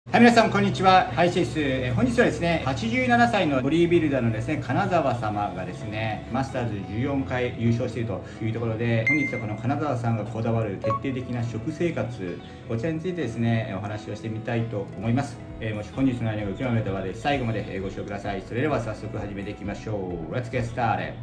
はい、皆さんこんにちは。ハイシェイス。本日はですね、87歳のボディービルダーのですね、金沢様がですね、マスターズ14回優勝しているというところで、本日はこの金沢さんがこだわる徹底的な食生活、こちらについてですね、お話をしてみたいと思います。もし本日の内容が興味あれば最後までご視聴ください。それでは早速始めていきましょう。Let's get started!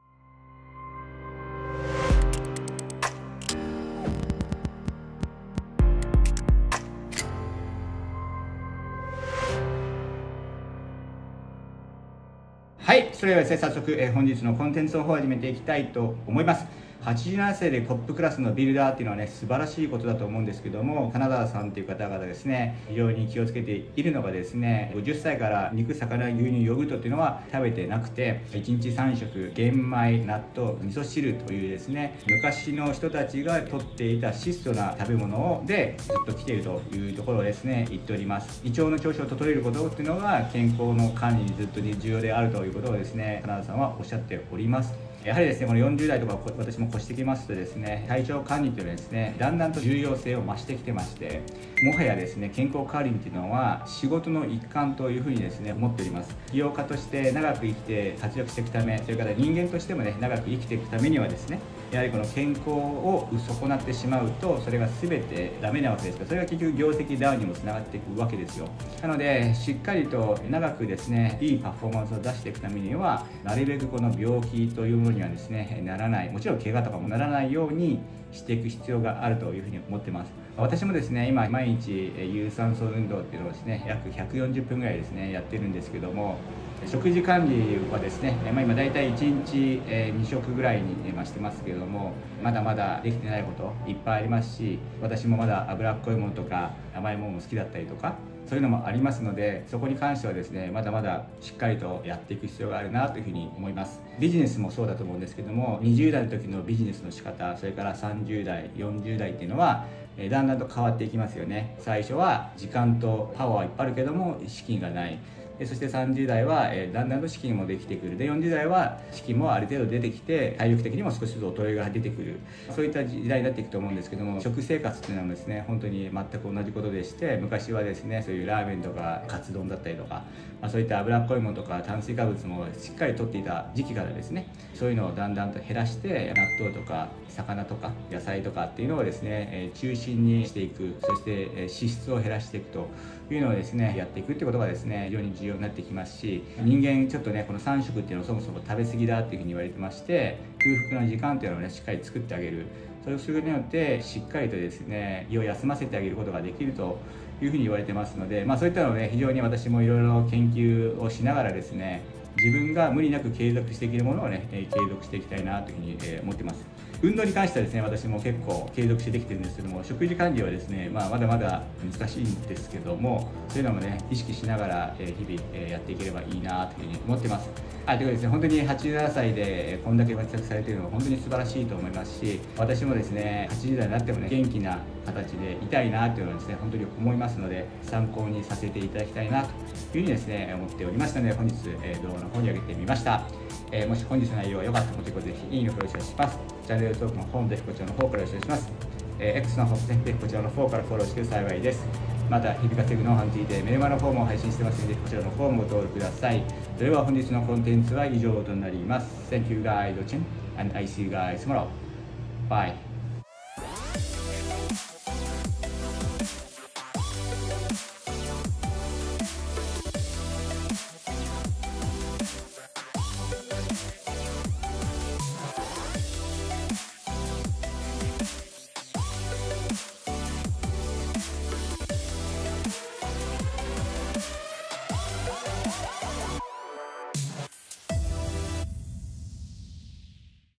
はい、それではですね、早速、本日のコンテンツの方を始めていきたいと思います。87歳でトップクラスのビルダーっていうのはね、素晴らしいことだと思うんですけども、金沢さんっていう方々ですね、非常に気をつけているのがですね、50歳から肉、魚、牛乳、ヨーグルトっていうのは食べてなくて、1日3食、玄米、納豆、味噌汁というですね、昔の人たちがとっていた質素な食べ物でずっと来ているというところをですね、言っております。胃腸の調子を整えることっていうのが健康の管理にずっと重要であるということをですね、金沢さんはおっしゃっております。やはりですね、この40代とか私も越してきますとですね、体調管理というのはですね、だんだんと重要性を増してきてまして、もはやですね、健康管理っていうのは仕事の一環というふうにですね、思っております。起業家として長く生きて活躍していくため、それから人間としてもね、長く生きていくためにはですね、やはりこの健康を損なってしまうと、それが全てダメなわけですから、それが結局業績ダウンにもつながっていくわけですよ。なので、しっかりと長くですね、いいパフォーマンスを出していくためには、なるべくこの病気というものにはですね、ならない、もちろん怪我とかもならないようにしていく必要があるというふうに思ってます。私もですね、今毎日有酸素運動っていうのをですね、約140分ぐらいですね、やってるんですけども、食事管理はですね、今だいたい1日2食ぐらいにしてますけれども、まだまだできてないこといっぱいありますし、私もまだ脂っこいものとか甘いものも好きだったりとか、そういうのもありますので、そこに関してはですね、まだまだしっかりとやっていく必要があるなというふうに思います。ビジネスもそうだと思うんですけども、20代の時のビジネスの仕方、それから30代40代っていうのはだんだんと変わっていきますよね。最初は時間とパワーはいっぱいあるけども資金がない。そして30代はだんだんと資金もできてくる。で40代は資金もある程度出てきて、体力的にも少しずつ衰えが出てくる、そういった時代になっていくと思うんですけども、食生活っていうのはですね、本当に全く同じことでして、昔はですね、そういうラーメンとかカツ丼だったりとか、そういった脂っこいものとか炭水化物もしっかりとっていた時期からですね、そういうのをだんだんと減らして、納豆とか魚とか野菜とかっていうのをですね、中心にしていく。そして脂質を減らしていくというのをですね、やっていくってことがですね、非常に重要になってきますし、人間ちょっとね、この3食っていうのをそもそも食べ過ぎだっていうふうに言われてまして、空腹の時間っていうのをね、しっかり作ってあげる。そうすることによってしっかりとですね、胃を休ませてあげることができるというふうに言われてますので、そういったのをね、非常に私もいろいろ研究をしながらですね、自分が無理なく継続していけるものをね、継続していきたいなというふうに思ってます。運動に関してはですね、私も結構継続してできてるんですけども、食事管理はですね、まだまだ難しいんですけども、そういうのもね、意識しながら日々やっていければいいなというふうに思ってます。ということでですね、本当に87歳でこんだけ活躍されているのは本当に素晴らしいと思いますし、私もですね、80代になってもね、元気な形でいたいなというのはですね、本当に思いますので、参考にさせていただきたいなというふうにですね、思っておりましたので、本日動画の方に上げてみました。もし本日の内容が良かったら、ぜひいいねをよろしくお願いします。チャンネル登録の方もぜひこちらの方からよろしくお願いします。X の方もぜひこちらの方からフォローして幸いです。また、日々稼ぐノウハウについてメルマガの方も配信してますので、こちらの方もご登録ください。それでは本日のコンテンツは以上となります。Thank you guys for watching and I see you guys tomorrow. Bye.